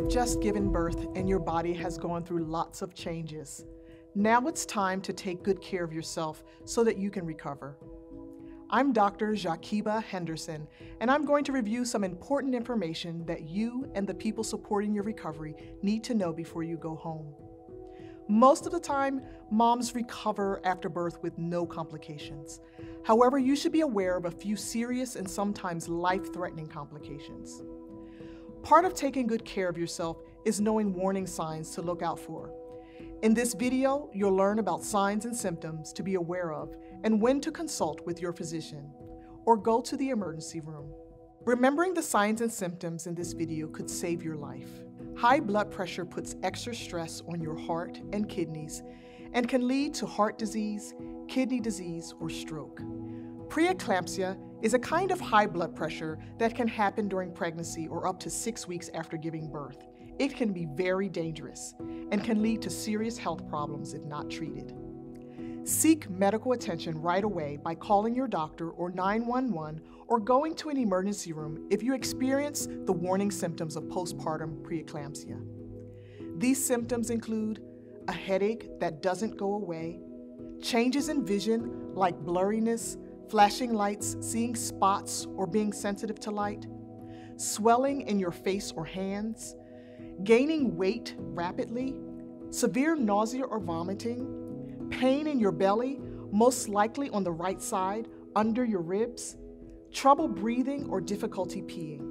You've just given birth and your body has gone through lots of changes. Now it's time to take good care of yourself so that you can recover. I'm Dr. Jaquiba Henderson, and I'm going to review some important information that you and the people supporting your recovery need to know before you go home. Most of the time, moms recover after birth with no complications. However, you should be aware of a few serious and sometimes life-threatening complications. Part of taking good care of yourself is knowing warning signs to look out for. In this video, you'll learn about signs and symptoms to be aware of and when to consult with your physician or go to the emergency room. Remembering the signs and symptoms in this video could save your life. High blood pressure puts extra stress on your heart and kidneys and can lead to heart disease, kidney disease, or stroke. Preeclampsia is a kind of high blood pressure that can happen during pregnancy or up to 6 weeks after giving birth. It can be very dangerous and can lead to serious health problems if not treated. Seek medical attention right away by calling your doctor or 911 or going to an emergency room if you experience the warning symptoms of postpartum preeclampsia. These symptoms include a headache that doesn't go away, changes in vision like blurriness, flashing lights, seeing spots, or being sensitive to light, swelling in your face or hands, gaining weight rapidly, severe nausea or vomiting, pain in your belly, most likely on the right side, under your ribs, trouble breathing or difficulty peeing.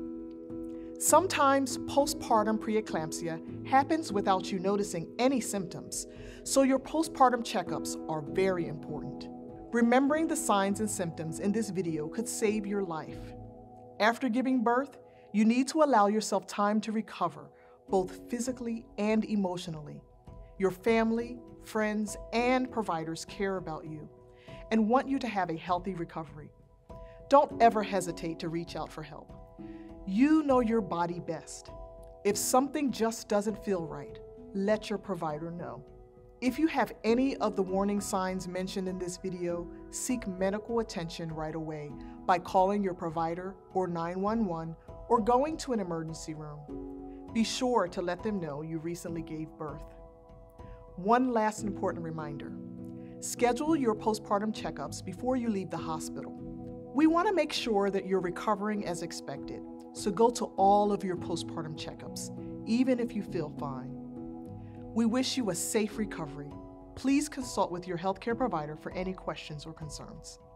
Sometimes postpartum preeclampsia happens without you noticing any symptoms, so your postpartum checkups are very important. Remembering the signs and symptoms in this video could save your life. After giving birth, you need to allow yourself time to recover, both physically and emotionally. Your family, friends, and providers care about you and want you to have a healthy recovery. Don't ever hesitate to reach out for help. You know your body best. If something just doesn't feel right, let your provider know. If you have any of the warning signs mentioned in this video, seek medical attention right away by calling your provider or 911 or going to an emergency room. Be sure to let them know you recently gave birth. One last important reminder: schedule your postpartum checkups before you leave the hospital. We want to make sure that you're recovering as expected, so go to all of your postpartum checkups, even if you feel fine. We wish you a safe recovery. Please consult with your healthcare provider for any questions or concerns.